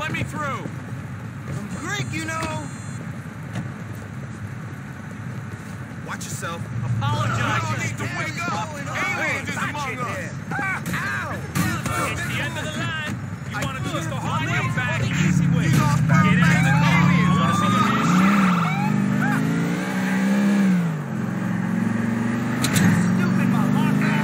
let me through. I'm Greek, you know. Watch yourself. Apologize. You need to wake up. Aliens is among us. Ow! It's the end of the line. You want to do us the hard way Wait, back, the easy way. These are Get out of the car. I want to see your hands. Stupid motherfucker.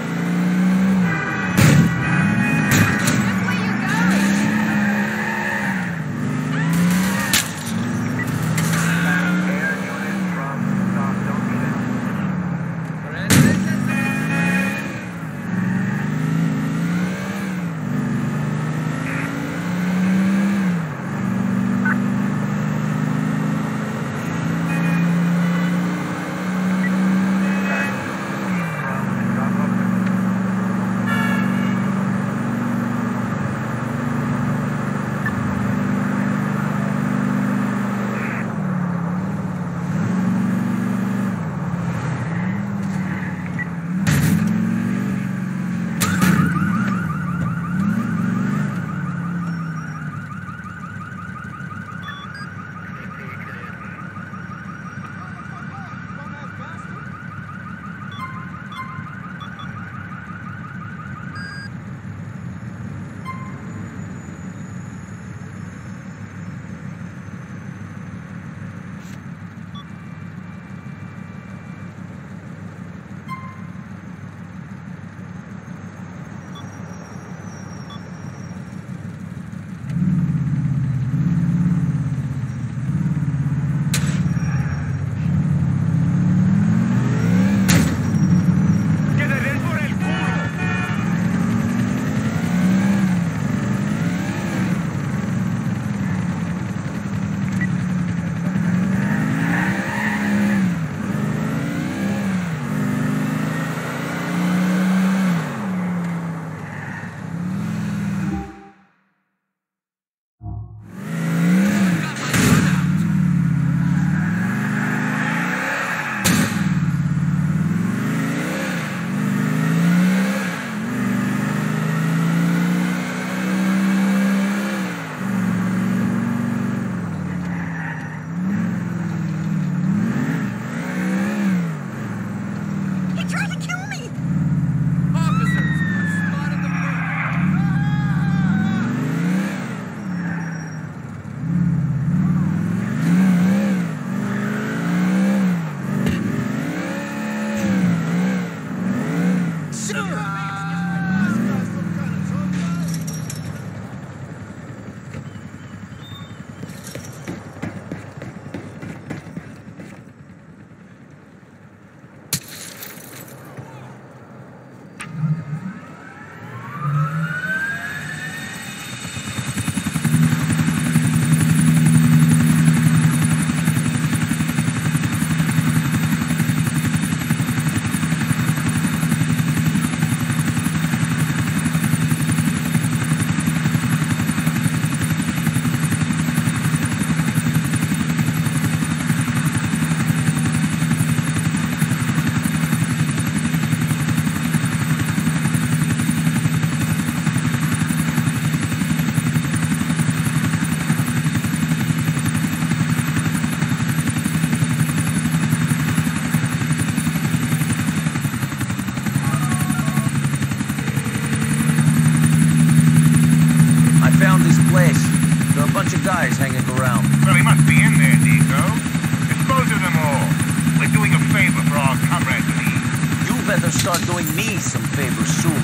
guys hanging around. Well, he must be in there, Nico. Dispose of them all. We're doing a favor for our comrades in Eve. You better start doing me some favors soon.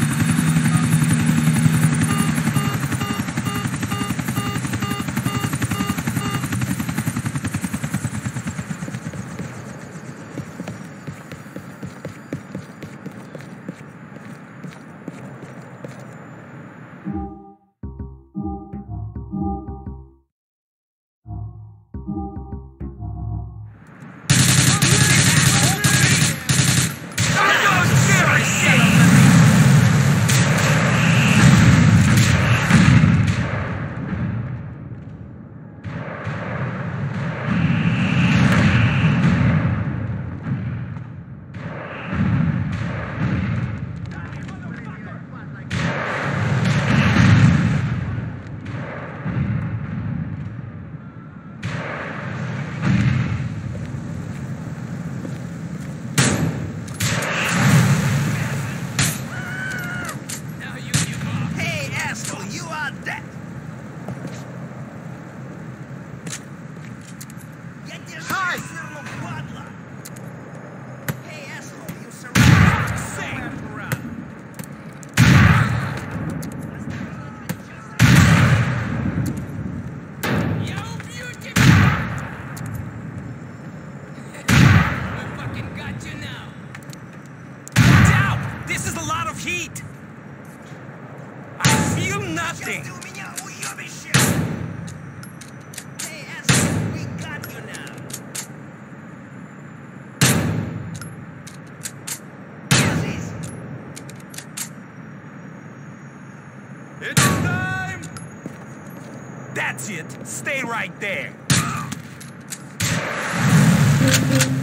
That's it. Stay right there.